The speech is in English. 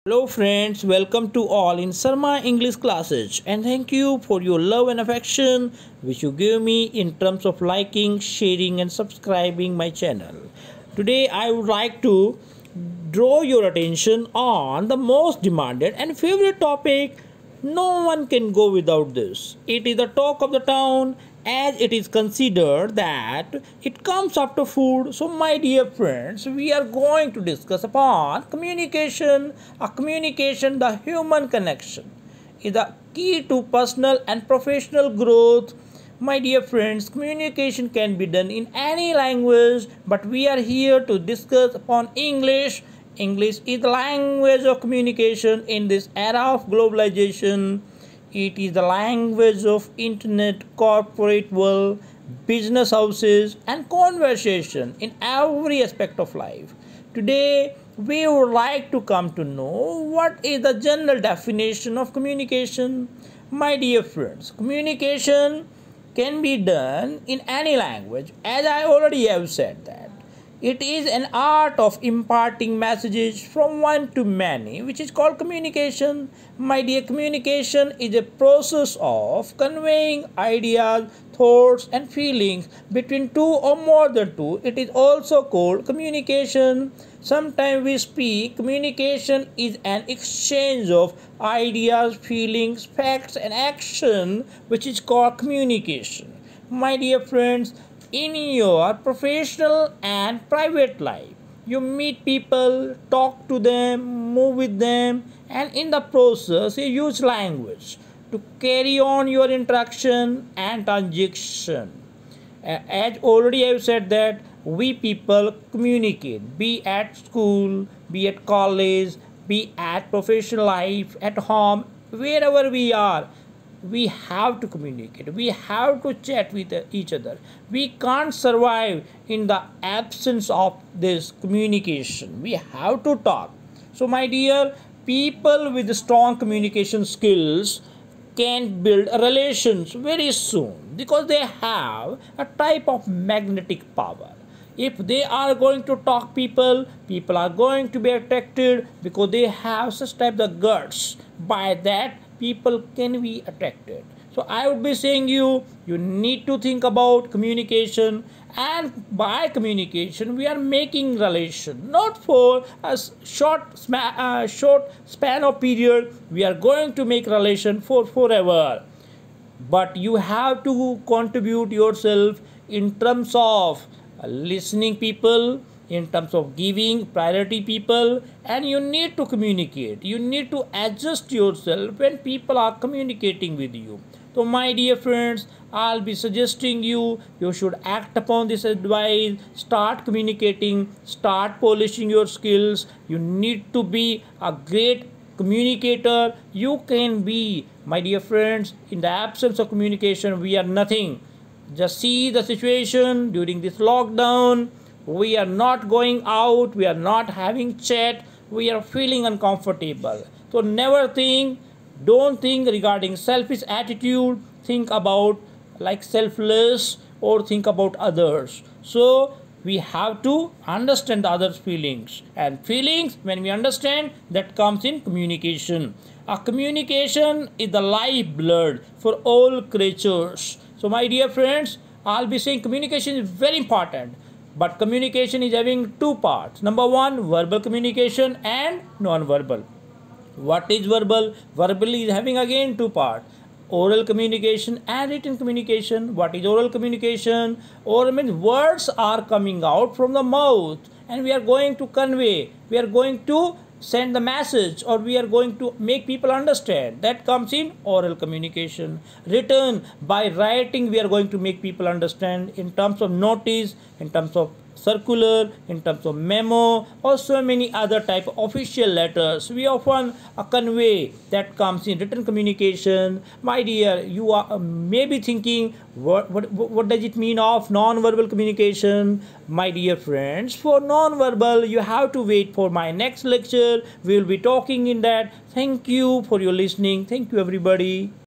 Hello friends, welcome to all in Sarma English classes and thank you for your love and affection which you give me in terms of liking, sharing and subscribing my channel. Today I would like to draw your attention on the most demanded and favorite topic. No one can go without this. It is the talk of the town as it is considered that it comes after food. So my dear friends, we are going to discuss upon communication. Communication, the human connection, is the key to personal and professional growth. My dear friends, communication can be done in any language, but we are here to discuss upon English. English is the language of communication in this era of globalization. It is the language of internet, corporate world, business houses and conversation in every aspect of life. Today, we would like to come to know what is the general definition of communication. My dear friends, communication can be done in any language, as I already have said that. It is an art of imparting messages from one to many, which is called communication. My dear, communication is a process of conveying ideas, thoughts, and feelings between two or more than two. It is also called communication. Sometimes we speak, communication is an exchange of ideas, feelings, facts, and action, which is called communication. My dear friends, in your professional and private life, you meet people, talk to them, move with them, and in the process you use language to carry on your interaction and transaction. As already I have said that we people communicate, be at school, be at college, be at professional life, at home, wherever we are, we have to communicate, we have to chat with each other. We can't survive in the absence of this communication. We have to talk. So my dear, people with strong communication skills can build relations very soon because they have a type of magnetic power. If they are going to talk, people are going to be attracted because they have such type of guts. By that, people can be attracted. So I would be saying you need to think about communication, and by communication we are making relation not for a short span of period. We are going to make relation for forever, but you have to contribute yourself in terms of listening people, in terms of giving priority people, and you need to communicate. You need to adjust yourself when people are communicating with you. So my dear friends, I'll be suggesting you should act upon this advice. Start communicating, start polishing your skills. You need to be a great communicator. You can be, my dear friends, in the absence of communication we are nothing. Just see the situation during this lockdown. We are not going out, we are not having chat, we are feeling uncomfortable. So don't think regarding selfish attitude, think about like selfless, or think about others. So we have to understand the others' feelings, and feelings, when we understand, that comes in communication. A communication is the lifeblood for all creatures. So my dear friends, I'll be saying communication is very important. But communication is having two parts. Number one, verbal communication and non-verbal. What is verbal? Verbal is having again two parts. Oral communication and written communication. What is oral communication? Oral means words are coming out from the mouth and we are going to convey. We are going to send the message, or we are going to make people understand. That comes in oral communication. Written, by writing we are going to make people understand in terms of notice, in terms of circular, in terms of memo, or so many other type of official letters we often convey. That comes in written communication. My dear, you are maybe thinking what does it mean of non-verbal communication? My dear friends, for non-verbal you have to wait for my next lecture. We will be talking in that. Thank you for your listening. Thank you everybody.